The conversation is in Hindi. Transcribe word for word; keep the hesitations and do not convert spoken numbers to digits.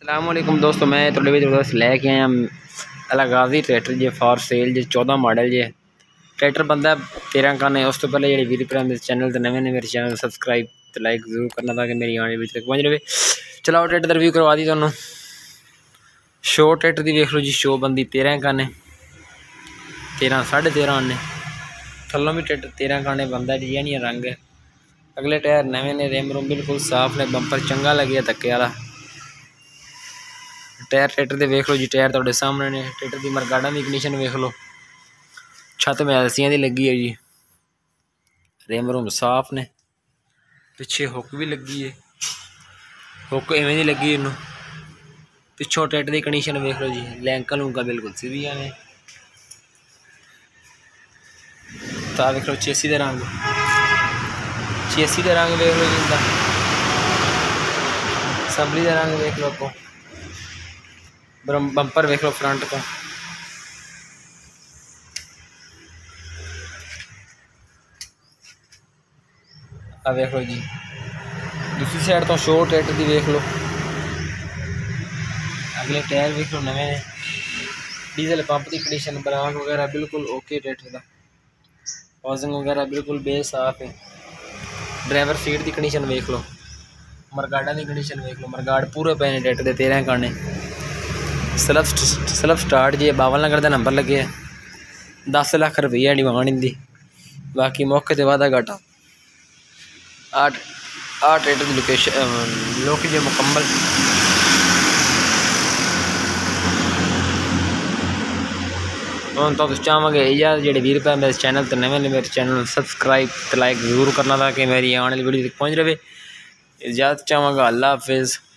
अस्सलामुअलैकुम दोस्तों, मैं थोड़े भी दोस्त लैके आया अलगाजी ट्रैक्टर जे फॉर सेल जे चौदह मॉडल जे ट्रैक्टर बंदा तेरह काने। उस तो पहले जी वीर भरा मेरे चैनल तो नवे ने मेरे चैनल सबसक्राइब तो लाइक जरूर करना ताकि मेरी आने वाली तक पहुँच रहे। चलाओ ट्रैक्टर का रिव्यू करवा दी तुहानू। शो ट्रैक्टर की वेख लो जी, शो बंदी तेरह काने, तेरह साढ़े तेरह आने थलों भी ट्रैक्टर तेरह काने बंदा डिजाइन या रंग है। अगले टायर नवे ने, रिम रूम बिल्कुल साफ ने, बंपर चंगा लगे धक्के वाला। टायर ट्रैक्टर के वेख लो जी, टायर थोड़े सामने ने। ट्रैक्टर की मरगाड़ा की कंडीशन वेख लो, छत मैलसियां की लगी है जी, रिम रूम साफ ने, पिछे हुक भी लगी है, हुक इवें दी लगी इनू। पिछों ट्रैक्टर की कंडीशन वेख लो जी, लैंका लूंका बिल्कुल सीधियां ने। ता वेख लो चेसी का रंग, चेसी का रंग वेख लो जी, इंदा असैंबली का रंग वेख लो। आपको बंपर वेख लो फ्रंट को, आ वेख लो जी। दूसरी साइड तो शो ट्रैक्टर की वेख लो, अगले टायर वेख लो नवे ने। डीजल पंप की कंडीशन, ब्रांक वगैरह बिल्कुल ओके ट्रैक्टर का, वाजिंग वगैरह बिल्कुल बेसाफ है। ड्राइवर सीट की कंडीशन वेख लो, मरगाड़ा की कंडीशन वेख लो, मरगाड़ पूरे पे ने ट्रैक्टर के तेरह काने। सेल्फ सेल्फ स्टार्ट जी, बावन नगर का नंबर लगे, दस लख रुपये डिमांड इंदी, बाकी मौके से वादा घाटा। आठ आठ ट्रैक्टर की लोकेशन लोक जो मुकम्मल। हम तो चाहवागे इजाजत जेडे वीर भैन मेरे चैनल तो नवे ने मेरे चैनल सबसक्राइब तो लाइक जरूर करना ताकि मेरी आने वाली वीडियो तक पहुँच रहे। इजाजत चाहवागा, अल्लाह हाफिज़।